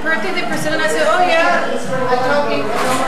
birthday the person and I said, oh yeah, I told you.